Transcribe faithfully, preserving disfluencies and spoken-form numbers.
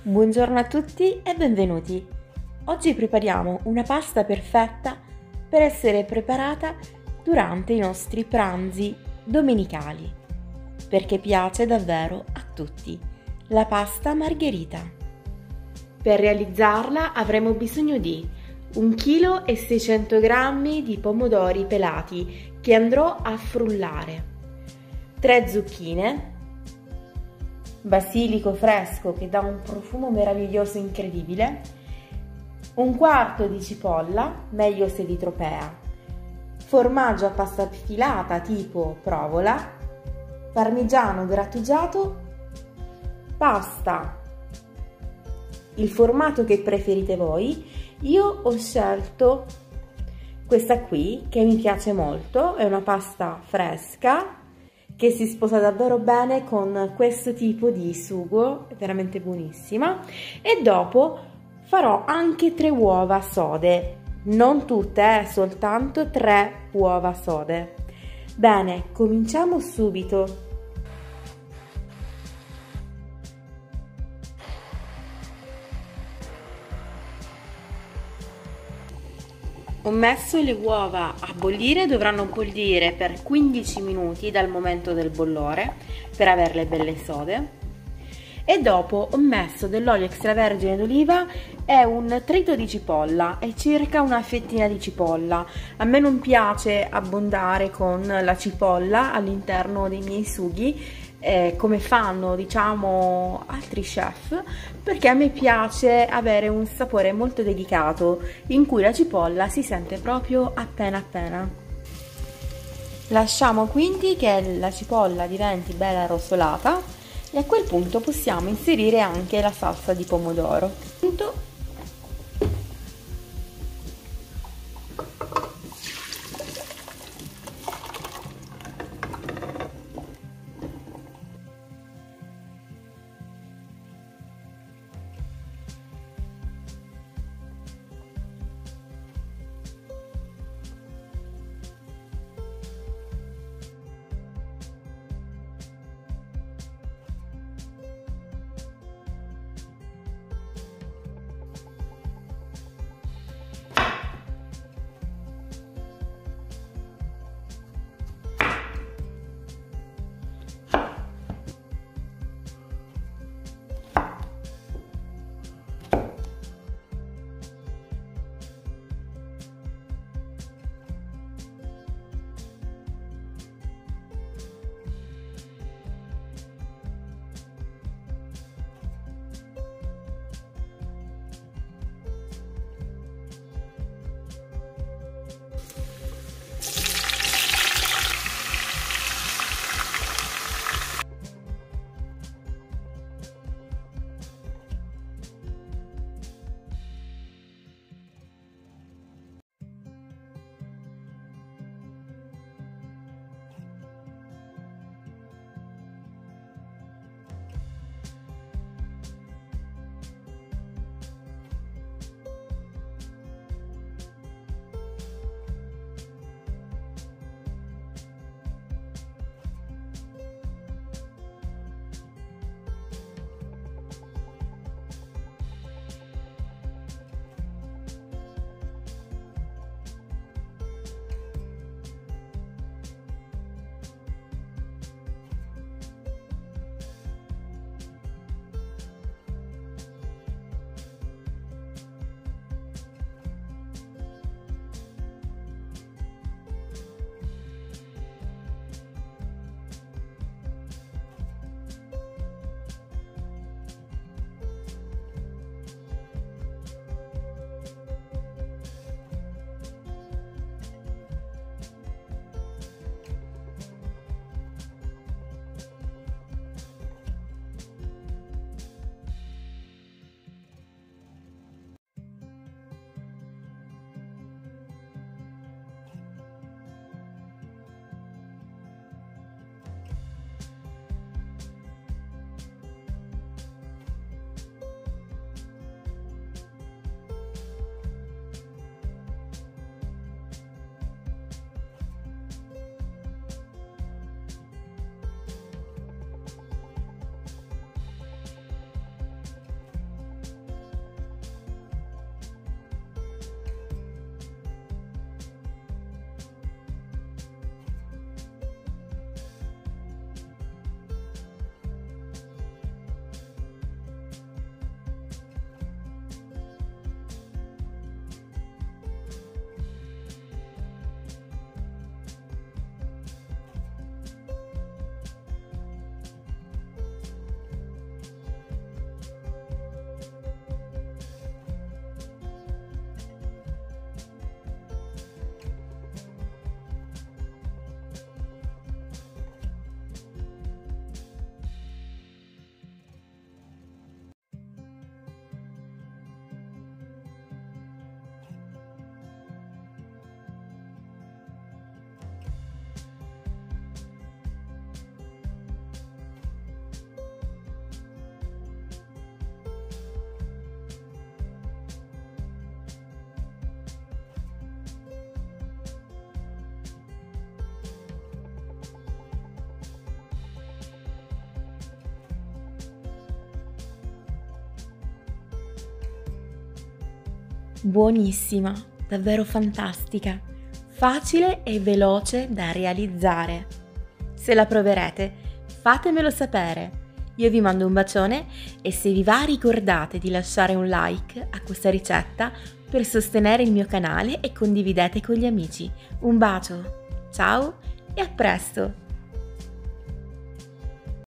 Buongiorno a tutti e benvenuti! Oggi prepariamo una pasta perfetta per essere preparata durante i nostri pranzi domenicali, perché piace davvero a tutti, la pasta margherita. Per realizzarla avremo bisogno di un chilo e seicento grammi di pomodori pelati che andrò a frullare, tre zucchine, basilico fresco che dà un profumo meraviglioso incredibile, un quarto di cipolla, meglio se di tropea, formaggio a pasta filata tipo provola, parmigiano grattugiato, pasta, il formato che preferite voi. Io ho scelto questa qui che mi piace molto, è una pasta fresca che si sposa davvero bene con questo tipo di sugo, è veramente buonissima. E dopo farò anche tre uova sode, non tutte, eh, soltanto tre uova sode. Bene, cominciamo subito. Ho messo le uova a bollire, dovranno bollire per quindici minuti dal momento del bollore per averle belle sode. E dopo ho messo dell'olio extravergine d'oliva e un trito di cipolla e circa una fettina di cipolla. A me non piace abbondare con la cipolla all'interno dei miei sughi, Eh, come fanno diciamo altri chef, perché a me piace avere un sapore molto delicato in cui la cipolla si sente proprio appena appena. Lasciamo quindi che la cipolla diventi bella rosolata e a quel punto possiamo inserire anche la salsa di pomodoro. Buonissima, davvero fantastica, facile e veloce da realizzare. Se la proverete, fatemelo sapere. Io vi mando un bacione e se vi va ricordate di lasciare un like a questa ricetta per sostenere il mio canale e condividete con gli amici. Un bacio, ciao e a presto!